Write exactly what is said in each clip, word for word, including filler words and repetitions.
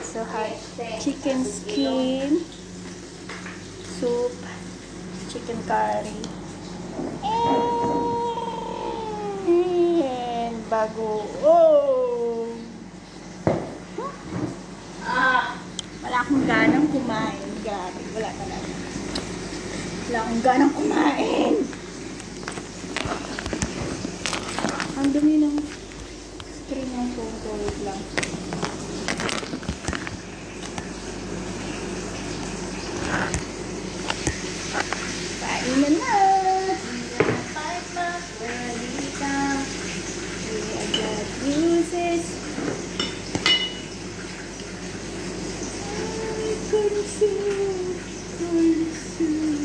So hot. Chicken skin, soup, chicken curry, and bago. Oh! Ah! Wala akong ganang kumain. Grabe, wala talaga. Wala akong ganang kumain. Ang dumi ng screen ng phone ko. Wait lang. Kain na na! I got bruises. I consume, consume.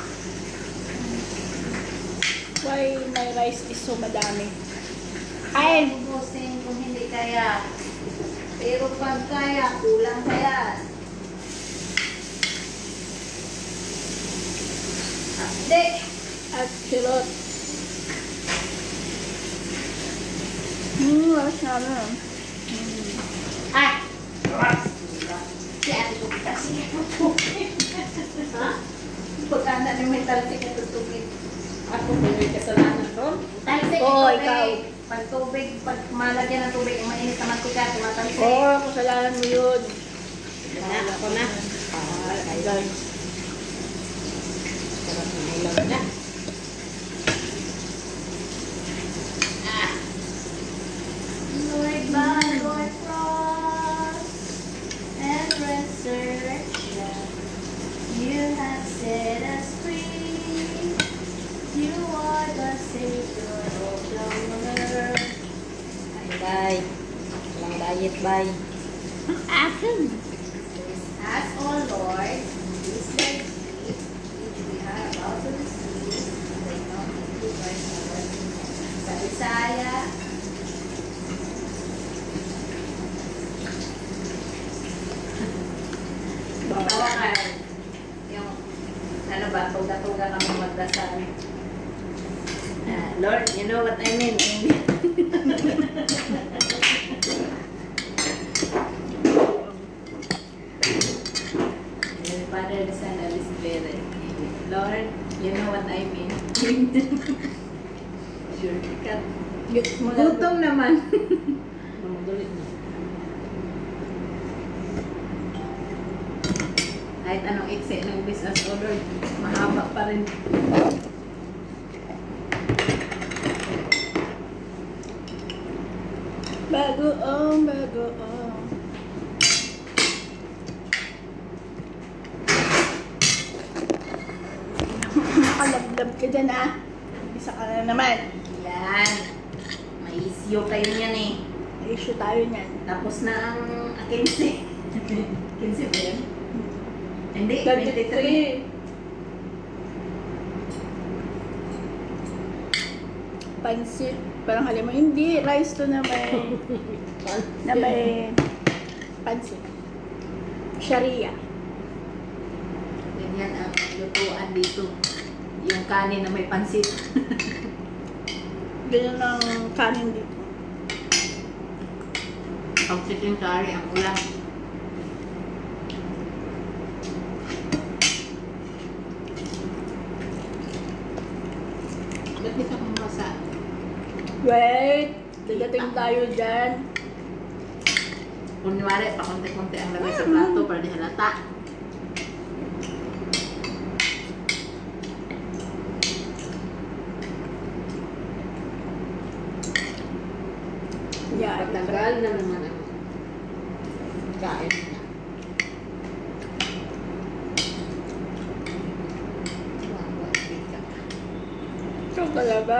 Why my rice is so madami? Kain! Ubusin kung hindi kaya. Pero pag kaya, kulang kaya. Hindi. At silot. Hmm, wash namin. Hmm. Ay! Si ate ko kasi. Ha? Pagkanda na may talsik at tubig. Ako ba may kasalanan doon? Talsik Oo, at ikaw. tubig. Pag tubig, pag malagyan ng tubig, mainit na mantika, tumatalsik. Oo, oh, kasalanan mo yun. Na, ako na. Ah, ay, Guys. sarap na ulam na. Ah. Lord, by Lord cross and resurrection, you have set us free. You are the Savior of the world. Ay, bye. Walang diet, bye. Ang akin. As, O Lord, this day which we are about to receive, they not into verse number sa Isaiah. Tawa ka. Yung, ano ba, tuga-tuga kami magdasal. Ah, Lord, you know what I mean. Father, the Son, and the Spirit. Lord, you know what I mean. Sure, cut. Gets mo lang. Gutom naman. Mamudulit na. Kahit anong iksi ng business order, mahaba pa rin. Bago oh, bago oh. Nakalablab ka dyan ah. Isa ka na naman. Yan. May issue kayo niyan eh. May issue tayo niyan. Tapos na ang quince. quince ba yun? Hindi, twenty-three. twenty-three. Pansit. Parang alam mo, hindi. Rice to na may... na may... pansit. Sharia. Ganyan ang lutuan dito. Yung kanin na may pansit. Ganyan ang kanin dito. Pag chicken curry ang ulam. Ba't di ka kumasa? Wait! Dadating tayo dyan. Kunwari, pakunti-kunti ang lagay sa plato para di halata. Yan. Patagal na naman ang kain na. Wawa, di ka. Ito talaga.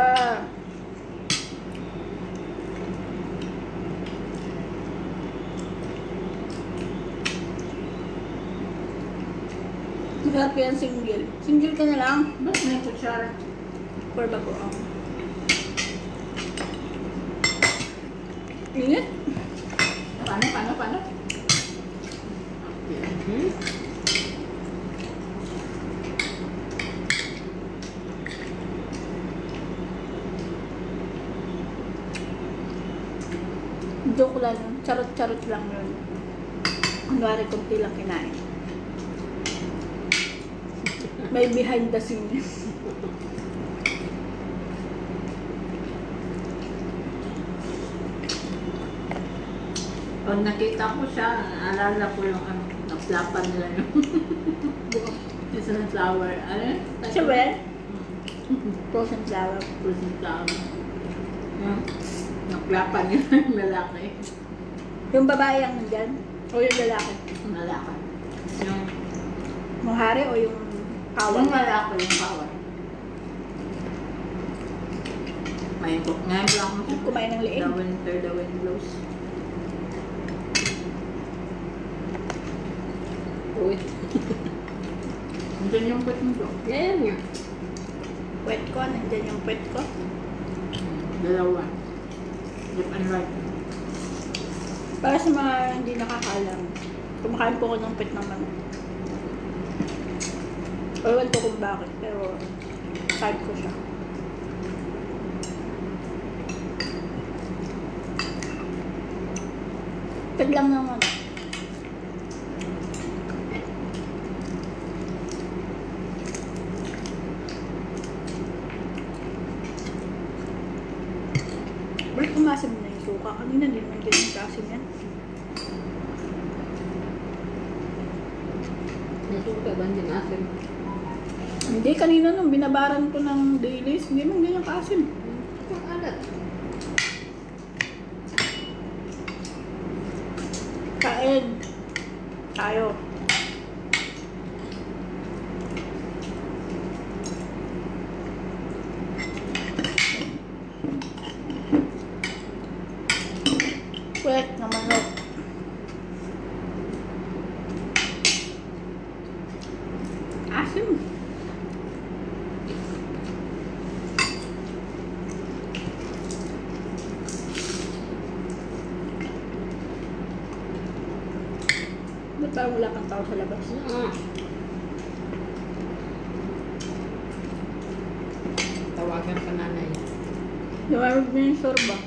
Masarap yan single. Single ka na lang. Ba't may kutsara? For bagoong. Init? Paano, paano, paano? Hmm? Joke lang. Charot-charot lang yun. Kunwari kunti lang kinain. May behind the scene. Pag nakita ko siya, alala ko yung ano, naplapan nila yung yung sunflower. Ano yun? Siya ba yan? Frozen flower. Frozen flower. Yung naplapan nila yung lalaki. Yung babae ang nandyan? O yung lalaki? Yung lalaki. Yung, Yung hari o yung kawan? yung lalaki, yung power. Ngayon ko, ngayon ko lang ako Kumain ng liig? The winter, the wind blows. Uy. Nandiyan yung pwet mo ko. Yan nga. Puwet ko, nandyan yung puwet ko. Dalawa. Left and right. Para sa mga hindi nakakalam, kumakain po ko ng puwet ng manok. Ewan ko kung bakit, pero type ko siya. Puwet lang ng manok. Balik umasab na yung suka. Kanina din may ganyan kasi yan. Nasuka ba din asin? Hindi, kanina nung binabaran ko ng dailies, hindi man ganyan kaasim. Ang alat. Kain. Tayo. Puwet na manok. Asim. Ba't parang wala kang tao sa labas? Ah. Tawagan ka nanay. Lumamig na yung sorba.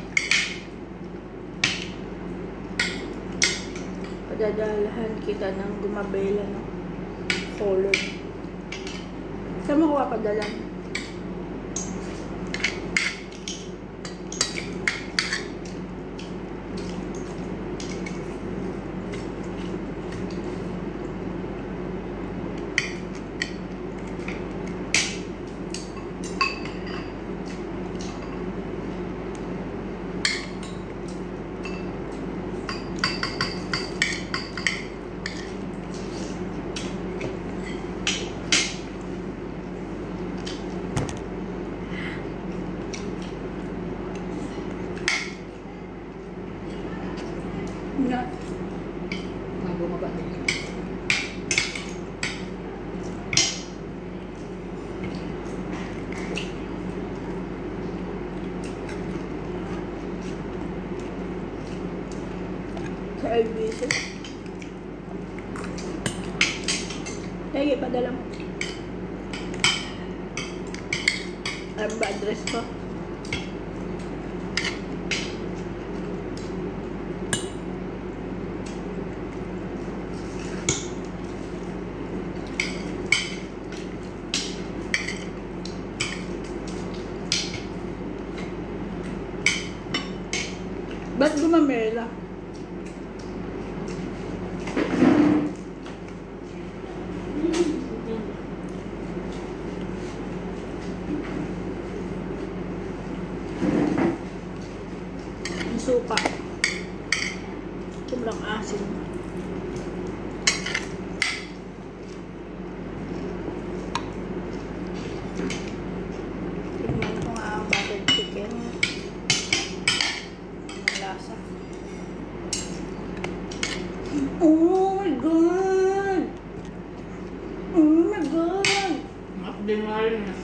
Padadalahan kita ng gumabela ng color. Saan mo ko kapadalan? Na. Ang bumaba na. Sa L B C. Lagi, padala mo. Ano ba address ko? Ba't gumamela? Ang suka. Sobrang asin. Tignan ko nga ang buttered chicken. Lasa. Oh my god! Oh my god! Mas din nga rin na.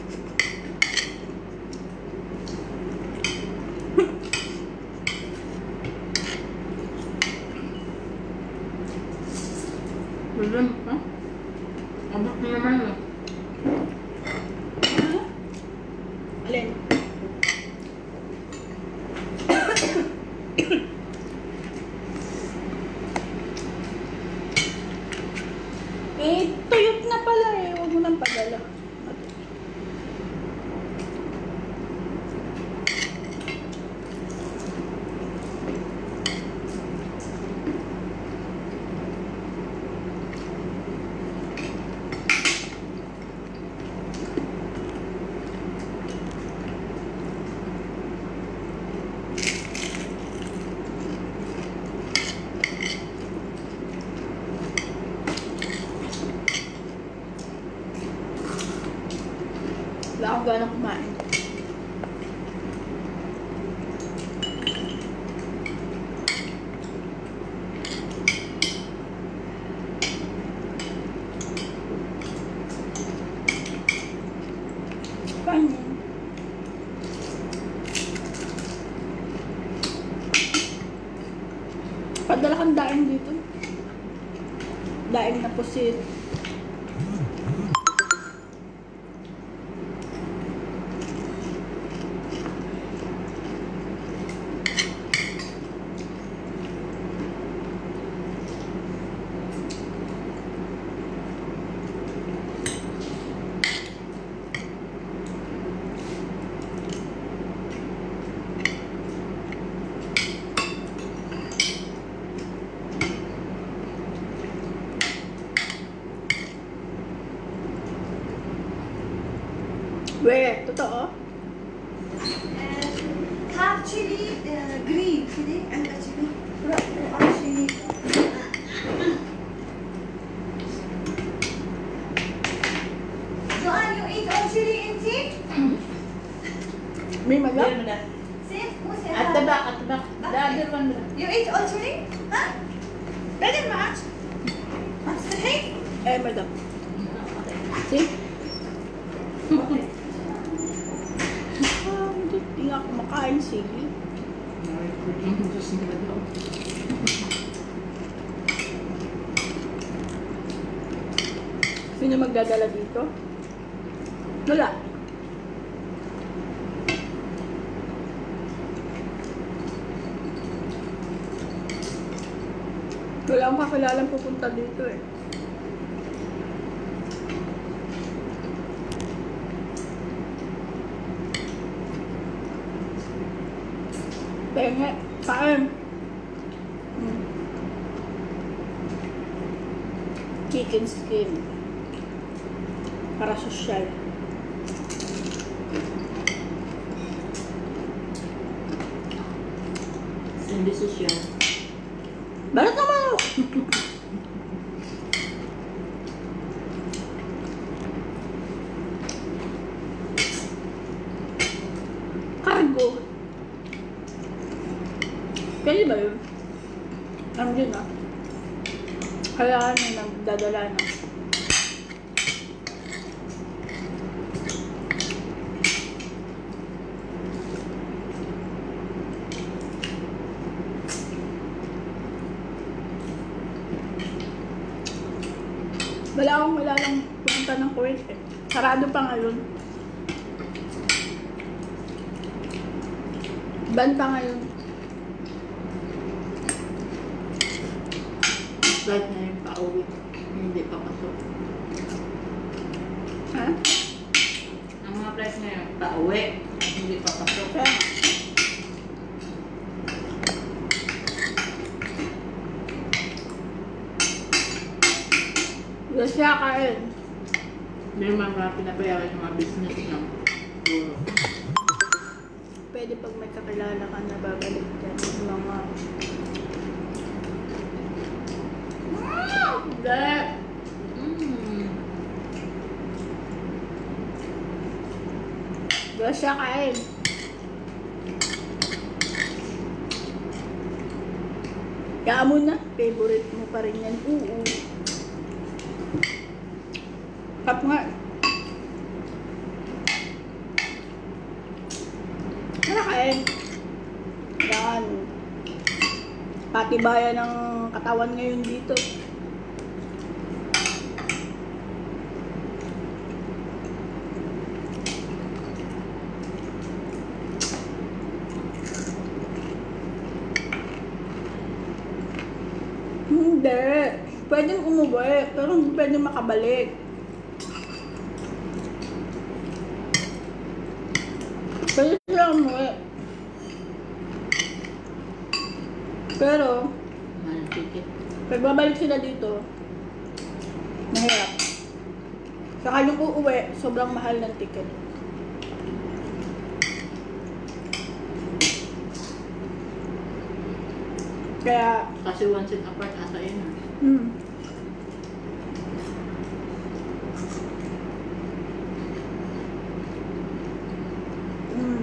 Bigyan, ha? Abot na naman eh. Ha? Alin? Eh, tuyot na pala eh. Huwag mo nang padala. Wala akong ganang kumain. Kain yun. Padala kang daing dito. Daing na pusit. Weh, totoo? And half chili, uh, green chili, and a chili, or chili. Joanne, you eat all chili in tea? May There maga? mo na. See, who's the At the back, at the back. The other one. You eat all chili? Huh? Very much. مستحيل. Eh, madam. See? Ah, hindi nga ako makain. Sige. Sino magdadala dito? Wala. Wala akong kakilalang pupunta dito eh. Penge, kain. Hmm. Chicken skin. Para sosyal. Hindi social. Balat naman ako. Cargo. Pwede ba yun? Alam din ah. Kailangan yung nagdadala na. Wala akong kilalang pupunta ng Kuwait eh. Sarado pa ngayon. Ban pa ngayon. Flight na yung pauwi. Hindi pa pasok. Ha? Ang mga flight na yung pauwi. Hindi pa pasok. Kaya nga. Wala siya kain. Hindi naman mga pinabayaran yung mga business ng puro. Pwede pag may kakilala ka na babalik dyan. Yung mga... Hindi! Mm. Wala siya kain. Kaya mo na. Favorite mo pa rin yan. Oo. Kap nga. Wala kain. Yan. Patibayan ng katawan ngayon dito. Hindi. Pwedeng umuwi, pero hindi pwedeng makabalik. Pwede sila umuwi. Pero, Mahal ang ticket. pag babalik sila dito, mahirap. Saka yung uuwi, sobrang mahal ng ticket. Kaya, Kasi one set apart ata yun. ah. hmm. Hmm.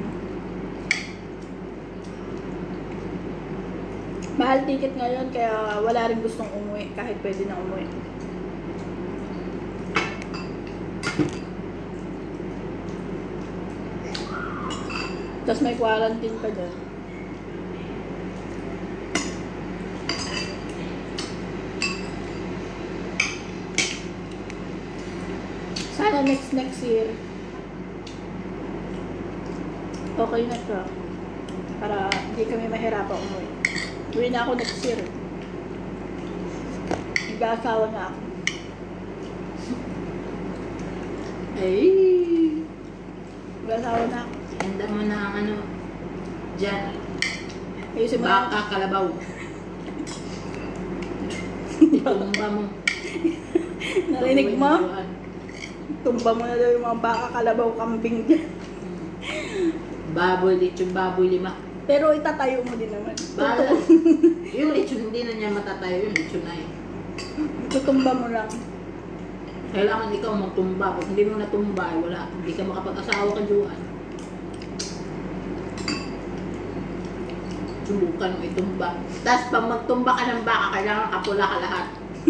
Mahal ticket ngayon, kaya wala rin gustong umuwi kahit pwede na umuwi. Tapos may quarantine pa dyan. Sana next next year, okay na siya. Para hindi kami mahirapan umuwi. Uwi na ako next year. Nag-aasawa na ako. Ay! Nag-aasawa na ako. Handa mo na ang ano. Diyan. Ayusin mo na. Baka kalabaw. Tumba mo. Narinig mo? Tumba mo na daw yung mga baka, kalabaw, kambing dyan. Baboy, lechon baboy, lima. Pero itatayo mo din naman. Bala. Tutu- Yung lechon hindi na niya matatayo, yung lechon na yun. Tutumba mo lang. Kailangan ikaw magtumba. Kung hindi mo natumba, ay wala. Hindi ka makapag-asawa ka Juan. Subukan mo itumba. Tapos pag magtumba ka ng baka, kailangan kapula ka lahat.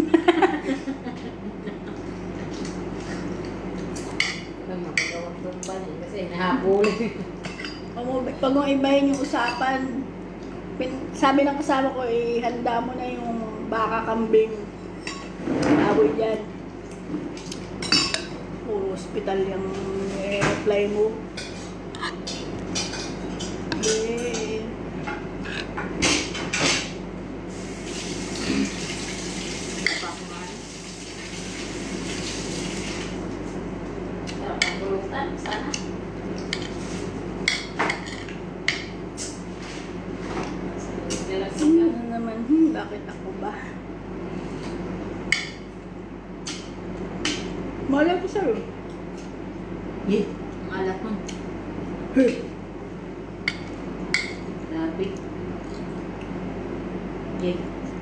Kaya magagawang tumba niya kasi nahabol. Pag pag mo ibahin yung usapan, pin- sabi ng kasama ko, eh, handa mo na yung baka, kambing, baboy dyan. Puro hospital yung i-apply mo. Eh, Pakumahan. Sarap ang bulutan, sana. ano naman, hmm, bakit ako ba? Malay ko sa'yo. Yeah, ang alat mo. Grabe. Yeah.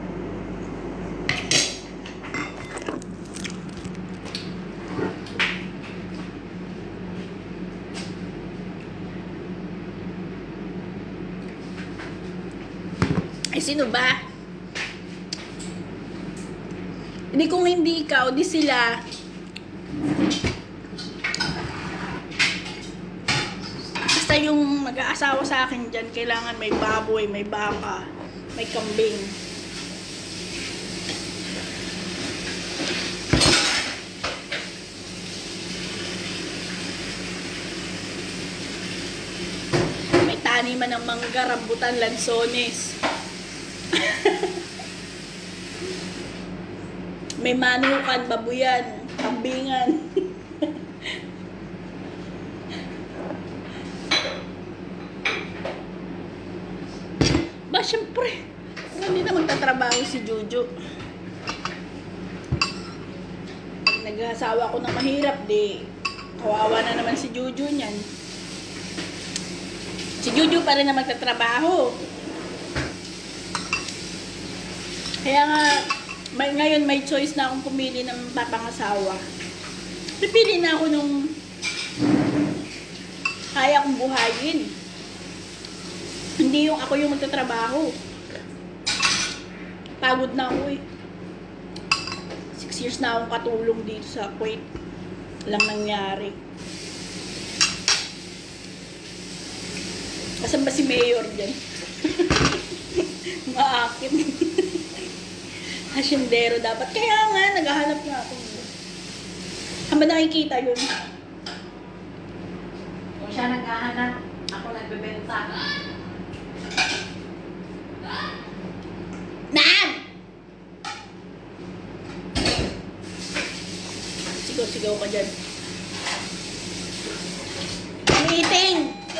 Eh, sino ba? Hindi kung hindi ikaw, di sila. Basta yung mag-aasawa sa akin dyan, kailangan may baboy, may baka, may kambing. May taniman ng mangga, rambutan, lansones. May manukan, babuyan, kambingan. Ba, syempre. Hindi na magtatrabaho si Juju. Pag nag-asawa ko ng mahirap, di kawawa na naman si Juju niyan. Si Juju pa rin na magtatrabaho. Kaya nga, may, ngayon may choice na akong pumili ng papangasawa. Pipili na ako nung kaya kong buhayin. Hindi yung ako yung magtatrabaho. Pagod na ako eh. Six years na akong katulong dito sa Kuwait. Walang nangyari. Asan ba si Mayor dyan? Maakit. Hasyendero dapat. Kaya nga, naghahanap nga ako. Saan ba nakikita yun? Kung siya naghahanap, ako nagbebenta. Nan! Sigaw-sigaw ka dyan. Meeting!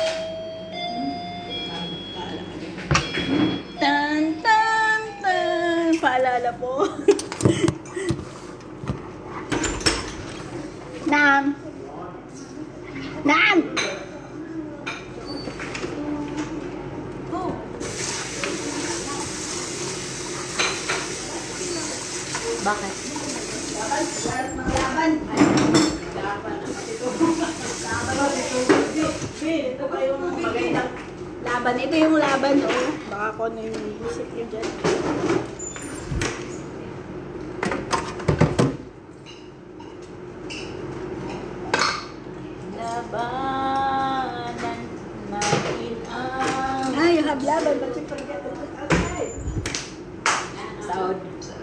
Tan, tan, tan. Paalala po. Nam! Nam! Bakit? Laban, laban. Laban na kasi ito. Ito pa yung magandang laban. Ito yung laban, oh. Baka ko ano yung isip nyo dyan. Labanan natin ang... Ah, you have laban, but you forget to put outside. Saod.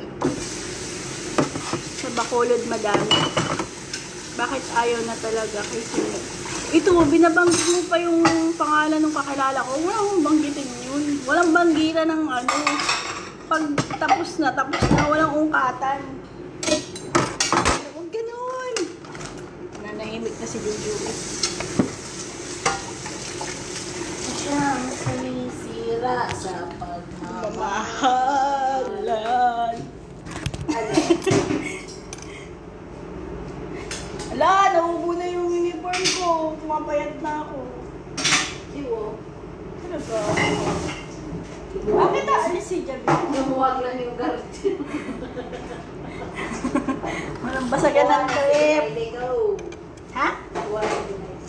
Sa Bacolod, madami. Bakit ayaw na talaga? Kasi ito, binabanggit mo pa yung pangalan ng kakilala ko. Wala akong banggitin yun. Walang banggitan ng ano. Pag tapos na, tapos na. Walang ungkatan. Huwag ganun. Nanahimik na si Juju. Siyang sumisira sa pagmamahal. Mamahalan. Ala, naubo na yung uniform ko. Pumapayat na ako. Iwo. Talaga. Bakit aalis si Javi? Lumuwag lang yung garot. Walang basagan ng trip. They go. Ha? Wala din eh.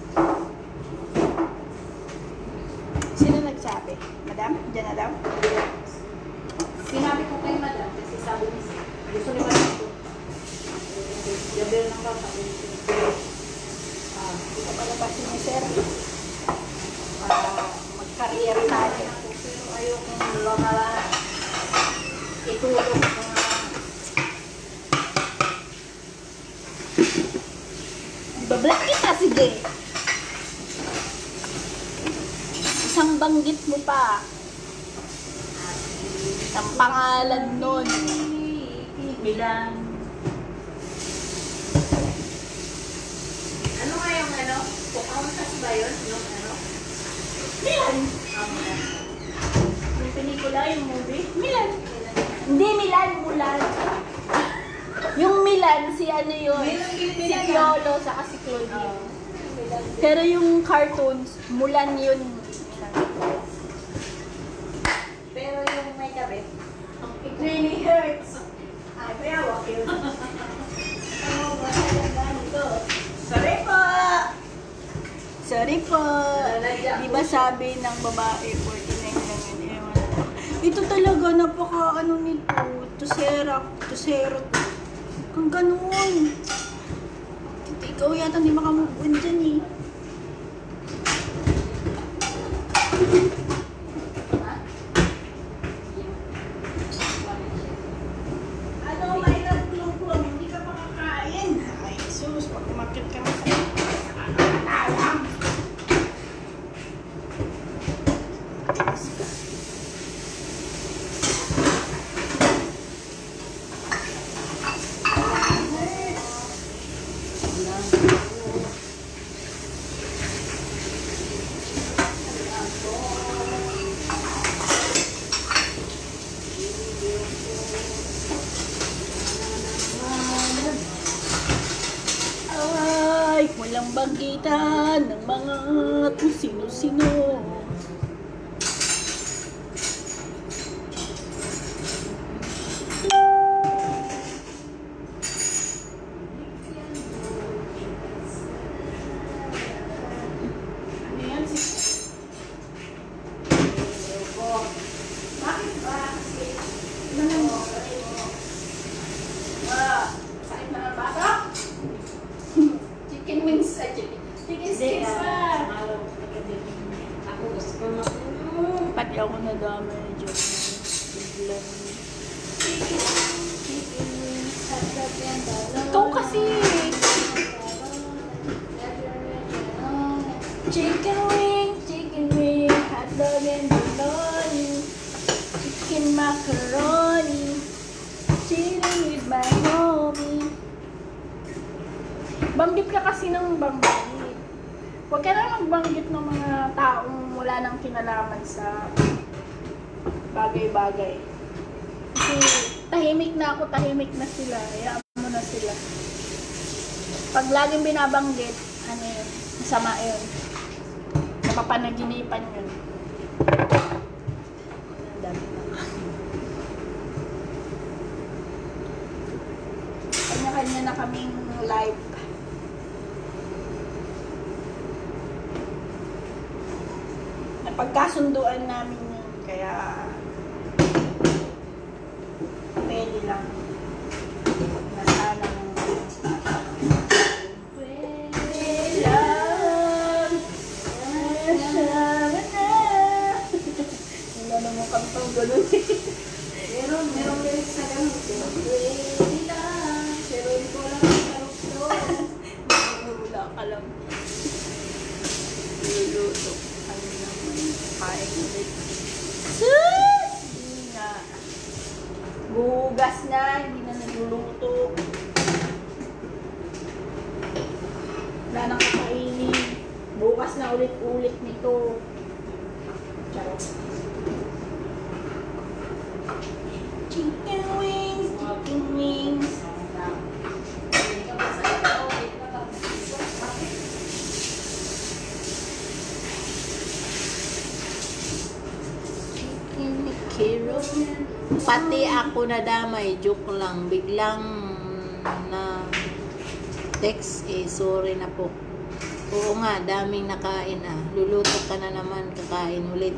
Sino nagsabi? Madam? Diyan na daw? Sinabi ko kay madam kasi sabi niya, gusto ni madam ko. Gabi lang ba sabi niya. Ah, ito pala ba si Sir? Para mag-career tayo. Pero ayokong lamalan. Itulog ko nga. Ibablock kita, sige. Isang banggit mo pa. Ang pangalan nun. Bilang. Ano nga yung ano? Pocahontas ba yun? Yung ano? Milan. Um, Yung pelikula, yung movie. Milan. Hindi Milan, Mulan. Yung Milan, si ano yun? Si Piolo, saka si Claudine. Pero yung cartoons, Mulan yun. pero yung may kabit. It really hurts. Ay, kaya wakil. Ano ba talaga nito? Sorry po! Sorry po! Di ba sabi ng babae, forty-nine lang yun. Ewan ko. Ito talaga, napaka ano nito. Tusera. Tusero. Ang ganun. Ikaw yata hindi makamove on dyan eh. Ano, may nagklong-klong, hindi ka pa kakain. Ay, sus, pag umakit ka na sa nakakatalang. Ay, walang banggitan ng mga kung sino-sino. Ano yan? Bakit ba? Kasi, ano mo? Ah, sakit na ng bata? Chicken wings, ay chicken. Chicken sticks pa. Ako gusto ko mag- Pati ako nadamay dyan. Biglang. Ikaw kasi. Chicken wing, chicken wing, hotdog and bologna, chicken macaroni, chilling with my homie. Banggit ka kasi ng banggit. Huwag ka na magbanggit ng mga taong wala nang kinalaman sa bagay-bagay. Kasi tahimik na ako, tahimik na sila. Hayaan mo na sila. Pag laging binabanggit, ano yun, masama yun. Napapanaginipan yun. Ang dami na. Kanya-kanya na kaming live. Napagkasunduan namin yun. Kaya pwede lang. Na sanang pwede lang. Wala namang kantang ganun eh. Meron, meron lyrics na ganun. Pwede lang. Pero hindi ko lang ang sarap doon. Wala ka lang. Luluto. Ano naman. Kain ulit. Sus! Hindi na. Bugas na. Hindi na nagluluto. Wala nang kakainin. Bukas na ulit-ulit nito. Charot. Chicken wings, chicken wings. Pati ako nadamay, joke lang. Biglang na text, eh, sorry na po. Oo nga, daming nakain ah. Luluto ka na naman, kakain ulit.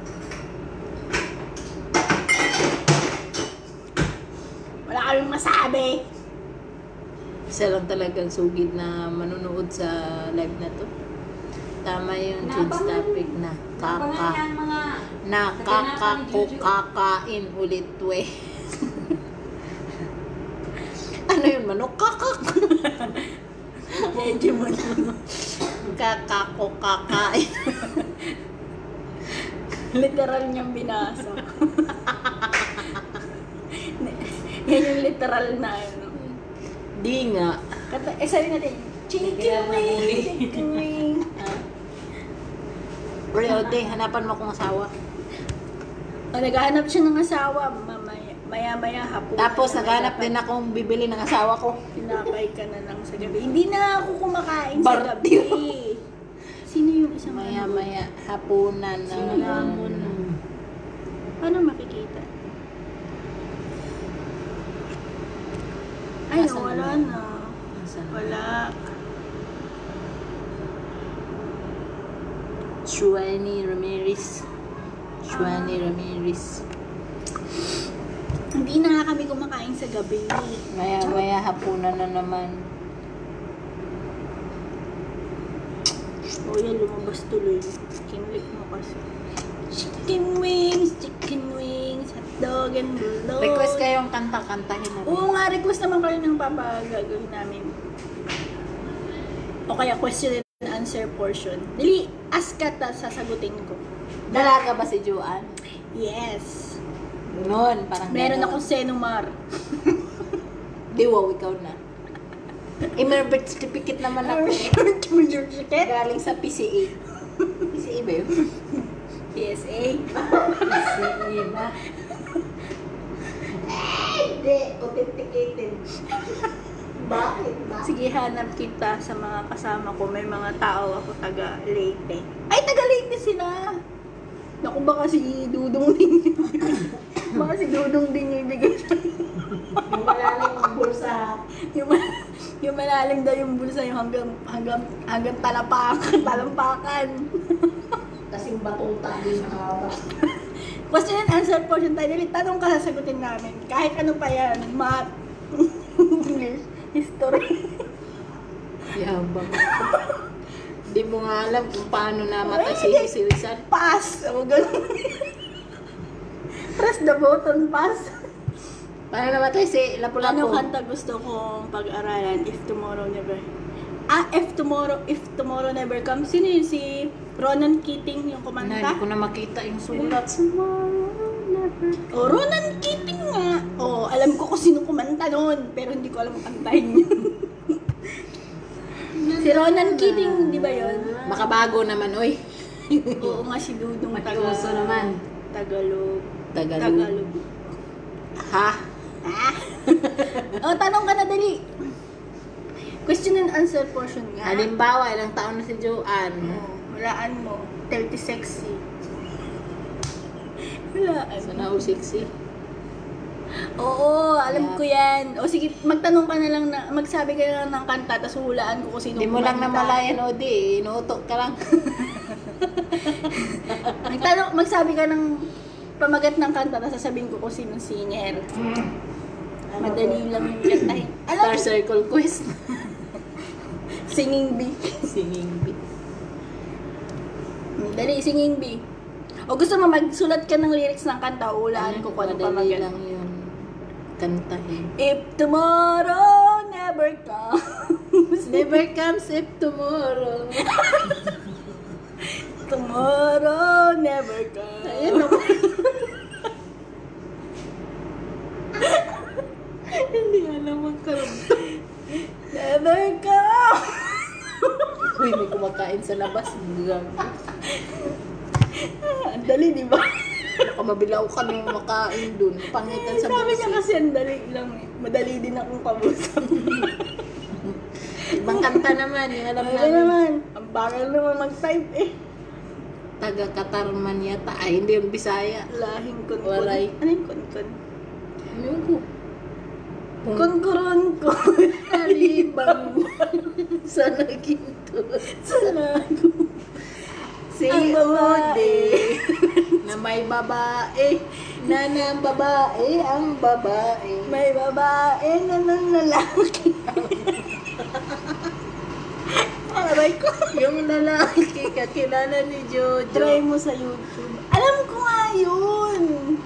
Wala kaming masabi. Isa lang talagang sugid na manunood sa live na to. Tama yung change topic na. Abangan Kaka. yan mga Nakakakakain ulit we. Ano yun, manok? Kakak. Medyo mo na. Kakakokakain. Literal niyang binasa. Yan yung literal na ano. Di nga. Kata, eh sabi natin, chicken wing, chicken wing. Bro, de, hanapan mo akong asawa. O, naghahanap siya ng asawa, mamaya, maya-maya hapon. Tapos naghanap din akong bibili ng asawa ko. Tinapay ka na lang sa gabi. Hindi na ako kumakain sa Bartil. gabi. Sino yung isang Maya ano? maya hapunan na. Sino lamon? Paano makikita? Ay, Nasaan wala na? na. Nasaan na? Wala. Shuani Ramirez. Shuani Ramirez. Hindi na nga kami kumakain sa gabi. Maya maya hapunan na naman. O yan, lumabas tuloy. Kinlik mo kasi. Chicken wings, chicken wings, hotdog and bulldog. Request kayong kanta-kantahin na. Oo nga, request naman kayo ng papagagawin namin. O kaya question and answer portion. Dili, ask ka ta, sasagutin ko. Dalaga ba si Joanne? Yes. Noon, parang Meron ganon. akong Senomar. Di, wow, ikaw na. Emerald certificate naman ako. Certificate? Galing sa P C A. P C A ba yun? P S A. P C A ba? Hindi, authenticated. Bakit ba? Sige, hanap kita sa mga kasama ko. May mga tao ako taga Leyte. Ay, taga Leyte sila! Naku, baka si Dudong din. Baka si Dudong din yung ibigay sa Yung malalim ang bulsa. yung, yung malalim daw yung bulsa, yung hanggang, hanggang, hanggang talapakan, talampakan. Kasing batong tabi na haba. Question and answer portion tayo. Dili, tanong ka sasagutin namin. Kahit ano pa yan. Math, English, history. Yabang. Di mo nga alam kung paano namatay si si Rizal. Pass! O, ganun. Press the button, pass. Paano namatay si Lapu-Lapu? Ano kanta gusto kong pag-aralan if tomorrow never... Ah, if tomorrow, if tomorrow never comes. Sino yun? Si Ronan Keating yung Na, kumanta? hindi ko na makita yung sulat. Oh, Ronan Keating nga. Oh, alam ko kung sino kumanta noon, pero hindi ko alam ang kantahin yun. Si Ronan Keating, di ba yun? Makabago naman, oy. Oo nga, si Dudong taga... Matiuso naman. Tagalog. Tagalog. Tagalog. Ha? Ah? Oh, tanong ka na, dali. Question and answer portion nga. Halimbawa, ilang taon na si Joanne? Oh, walaan mo. thirty sexy. Walaan. So, na sexy. Oo, alam Yeah. ko yan. O sige, magtanong ka na lang, na, magsabi ka na lang ng kanta, tapos hulaan ko kung sino Hindi mo lang kumanta. namalayan, Odi. Inuutok ka lang. Magtanong, magsabi ka ng pamagat ng kanta, tapos sasabihin ko kung sino singer. Madali lang yung kantahin. Alam Star mo, Circle Quest. singing bee. Singing bee. Dali, singing bee. O gusto mo magsulat ka ng lyrics ng kanta, hulaan ko kung ano Madali pamagat. lang yun. Kantahin. If tomorrow never comes, Never comes if tomorrow. tomorrow never comes. Ayun naman. Hindi alam ang karamba. Never comes. Uy, may kumakain sa labas. Gago. Ang dali, di ba? Baka mabilaw ka nung makain dun. Pangitan sa Sabi niya busi. kasi ang dali lang eh. Madali din akong kamusap. Ibang kanta naman. Yung alam Ano namin. naman? Ang bagal naman mag-type eh. Taga Katarman yata. Ay, hindi yung Bisaya. Lahing kunkun. Waray. Ano yung kunkun? Ano ko? Kunkurun ko. Alibang sa naginto. Salago. Si Ang babae. Ode na may babae na ng babae ang babae. May babae na ng lalaki. Aray ko. Yung lalaki kakilala ni Jojo. Try mo sa YouTube. Alam ko nga yun.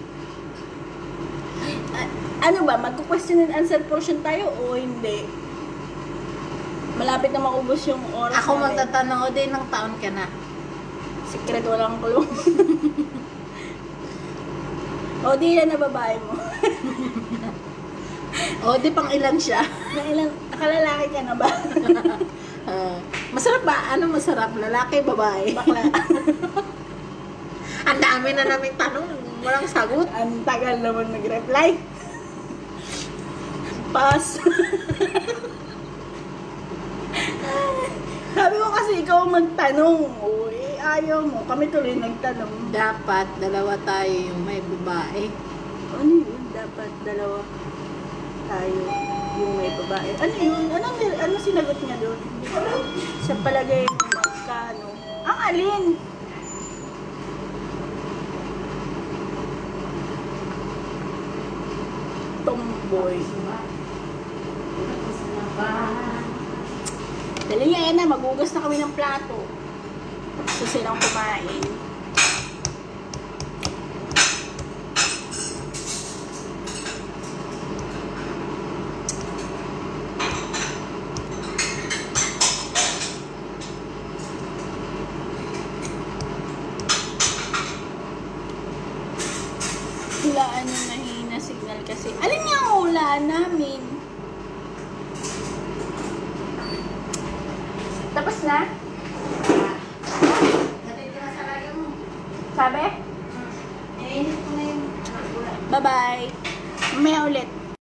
A- ano ba? Magko-question and answer portion tayo o hindi? Malapit na maubos yung oras Ako natin. magtatanong, Ode, ng taon ka na? Secret, walang kulong. O, di yan na babae mo. Ode, pang ilan siya? Na ilang, nakalalaki ka na ba? Ah, masarap ba? Ano masarap? Lalaki, babae? Bakla. Ang dami na naming tanong. Walang sagot. Ang tagal naman mag-reply. Pass. Sabi ko kasi ikaw ang magtanong. O, eh, ayaw mo. Kami tuloy nagtanong. Dapat dalawa tayo yung may babae. Ano yun? Dapat dalawa tayo yung may babae. Ano yun? Ano, ano sinagot niya doon? Hindi ko alam. Sa palagay mo magkano? Ang alin? Tomboy. Dali nga yan na, magugas na kami ng plato. Gusto silang kumain. Hulaan yung mahina signal kasi. Alin niya ang hulaan namin? Tapos na? Sabi? Eh, ko na yung Bye-bye.